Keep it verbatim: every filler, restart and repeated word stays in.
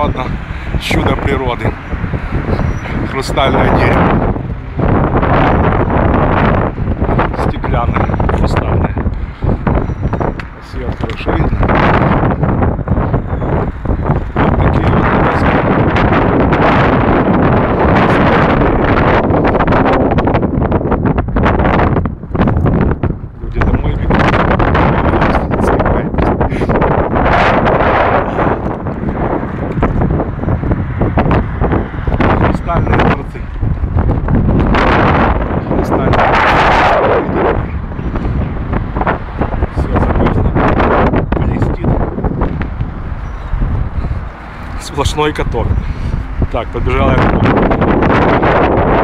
одно чудо природы. Хрустальное дерево. Стеклянное, хрустальное. Свет хорошо видно. Вот такие вот доски. Люди домой бегут. Хрустальные дворцы. Хрустальные. Все замерзло. Блестит. Сплошной каток. Так, побежала я.